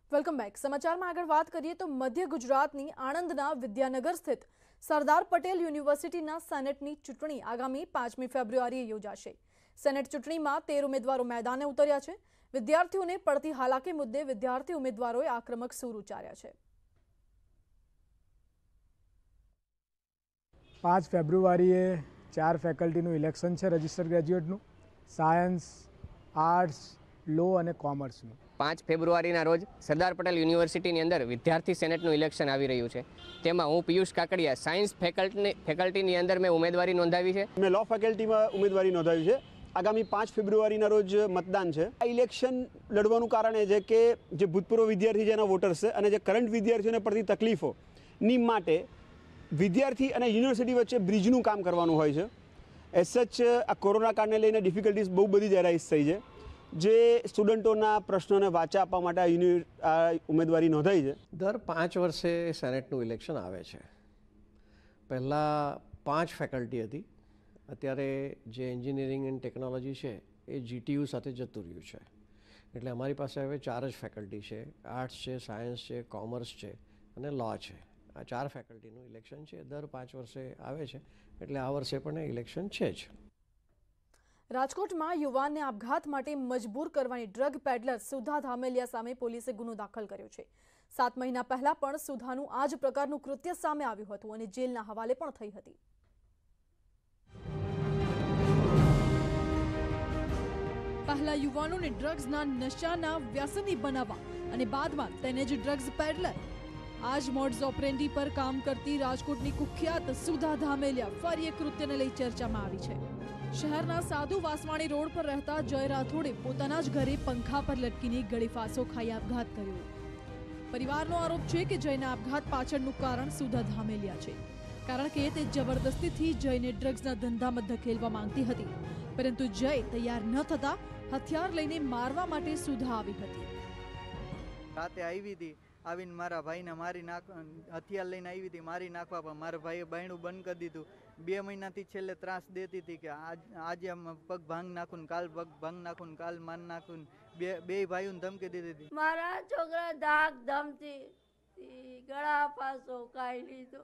Welcome back. સમાચારમાં આગળ વાત કરીએ તો મધ્ય ગુજરાતની આણંદના વિદ્યાનગર સ્થિત સરદાર પટેલ યુનિવર્સિટીના સેનેટની ચૂંટણી આગામી 5મી ફેબ્રુઆરીએ યોજાશે. સેનેટ ચૂંટણીમાં 13 ઉમેદવારો મેદાને ઉતર્યા છે. વિદ્યાર્થીઓને પડતી હાલાકી મુદ્દે વિદ્યાર્થી ઉમેદવારોએ આક્રમક સૂર ઉચ્ચાર્યા છે. 5 ફેબ્રુઆરીએ 4 ફેકલ્ટીનું ઇલેક્શન છે. રજિસ્ટર ગ્રેજ્યુએટનું સાયન્સ, આર્ટ્સ, લો અને કોમર્સનું. 5 ફેબ્રુઆરીના રોજ સરદાર પટેલ યુનિવર્સિટીની અંદર વિદ્યાર્થી સેનેટનું ઇલેક્શન આવી રહ્યું છે. તેમાં હું પિયુષ કાકડિયા સાયન્સ ફેકલ્ટીની અંદર મેં ઉમેદવારી નોંધાવી છે. મેં લો ફેકલ્ટીમાં ઉમેદવારી નોંધાવી છે. આગામી 5 ફેબ્રુઆરીના રોજ મતદાન છે. આ ઇલેક્શન લડવાનું કારણ એ છે કે જે ભૂતપૂર્વ વિદ્યાર્થી જેના વોટર્સ છે અને જે કરંટ વિદ્યાર્થીઓને પડતી તકલીફોની માટે વિદ્યાર્થી અને યુનિવર્સિટી વચ્ચે બ્રિજનું કામ કરવાનું હોય છે. એઝ સચ આ કોરોના કાળને લઈને ડિફિકલ્ટીઝ બહુ બધી રાઇઝ થઈ છે. જે સ્ટુડન્ટોના પ્રશ્નોને વાચા આપવા માટે આ ઉમેદવારી નોંધાઈ છે. દર 5 વર્ષે સેનેટનું ઇલેક્શન આવે છે. પહેલાં 5 ફેકલ્ટી હતી. અત્યારે જે એન્જિનિયરિંગ એન્ડ ટેકનોલોજી છે એ GTU સાથે જતું રહ્યું છે. એટલે અમારી પાસે હવે 4 જ ફેકલ્ટી છે. આર્ટ્સ છે, સાયન્સ છે, કોમર્સ છે અને લો છે. આ 4 ફેકલ્ટીનું ઇલેક્શન છે. દર 5 વર્ષે આવે છે. એટલે આ વર્ષે પણ ઇલેક્શન છે જ. રાજકોટમાં યુવાનને આપઘાત માટે મજબૂર કરવાની ડ્રગ પેડલર સુધા ધામેલિયા સામે પોલીસે ગુનો દાખલ કર્યો છે. 7 મહિના પહેલા પણ સુધાનું આ જ પ્રકારનું કૃત્ય સામે આવ્યું હતું અને જેલના હવાલે પણ થઈ હતી. પહેલા યુવાનોને ડ્રગ્સના નશાના વ્યસની બનાવવા અને બાદમાં તેને જ ડ્રગ્સ પેડલર. આ જ મોડસ ઓપરેન્ડી પર કામ કરતી રાજકોટની કુખ્યાત સુધા ધામેલિયા ફરી એક કૃત્યને લઈ ચર્ચામાં આવી છે. શહેરના સાધુ વાસવાણી રોડ પર રહેતા જય રાઠોડે પોતાના જ ઘરે પંખા પર લટકીને ગળેફાંસો ખાઈ આપઘાત કર્યો. પરિવારનો આરોપ છે કે જયના આપઘાત પાછળનું કારણ સુધા ધામેલિયા છે, કારણ કે તે જબરદસ્તીથી જયને ડ્રગ્સના ધંધામાં ધકેલવા માંગતી હતી. પરંતુ જય તૈયાર ન થતા હથિયાર લઈને મારવા માટે સુધા આવી હતી. રાતે આવી હતી, આવીને મારા ભાઈને મારી હથિયાર લઈને આવી હતી, મારી નાખવા. પણ મારા ભાઈએ બાયણું બંધ કરી દીધું. 2 મહિનાથી છેલ્લે ત્રાસ દેતી હતી કે આજે પગ ભાંગ નાખું, કાલ પગ ભાંગ નાખું, કાલ માન નાખું. બે ભાઈઓને ધમકી દીધી હતી. મારા છોકરા ધાક ધમતી ગળા પાસો ખાઈ લીધો.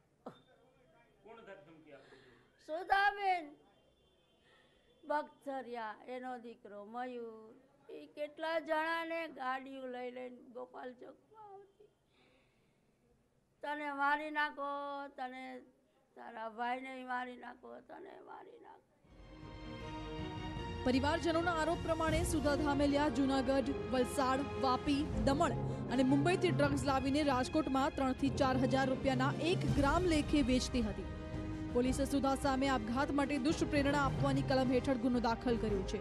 સુધાબેન બગસરિયા, એનો દીકરો મયુર, એ કેટલા જણાને ગાડીઓ લઈ લઈને ગોપાલ ચોકમાં આવતી. તને મારી નાખો, તને તારા ભાઈને મારી નાખો, તને મારી નાખો. પરિવારજનોના આરોપ પ્રમાણે સુધા ધામેલિયા જૂનાગઢ, વલસાડ, વાપી, દમણ અને મુંબઈથી ડ્રગ્સ લાવીને રાજકોટમાં 3 થી 4 હજાર રૂપિયાના 1 ગ્રામ લેખે વેચતી હતી. પોલીસે સુધા સામે આપઘાત માટે દુષ્પ્રેરણા આપવાની કલમ હેઠળ ગુનો દાખલ કર્યો છે.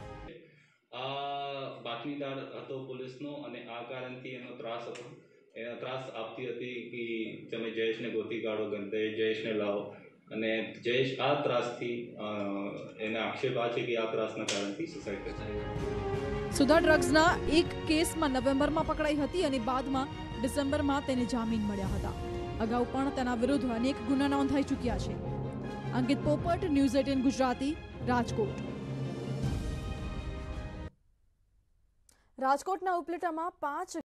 બાતમીદાર હતો પોલીસનો અને આ કારણથી એનો ત્રાસ હતો. એનો ત્રાસ આપતી હતી કે તમે જયેશને ગોતી કાઢો, ગંદે જયેશને લાવો. અને જયેશ આ ત્રાસથી એને આક્ષેપ આ છે કે આ ત્રાસના કારણથી સુસાઇડ કરી. સુધા ડ્રગ્સના એક કેસમાં નવેમ્બરમાં પકડાઈ હતી અને બાદમાં ડિસેમ્બરમાં તેને જામીન મળ્યા હતા. અગાઉ પણ તેના વિરુદ્ધ અનેક ગુના નોંધાઈ ચૂક્યા છે. અંકિત પોપટ, ન્યૂઝ 18 ગુજરાતી, રાજકોટ. રાજકોટના ઉપલેટામાં 5